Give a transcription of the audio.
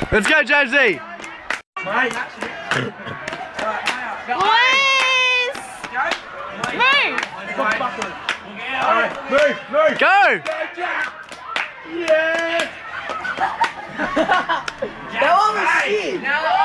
Let's go, Jamesy. Boys! Move. Go. Yeah! That one was shit!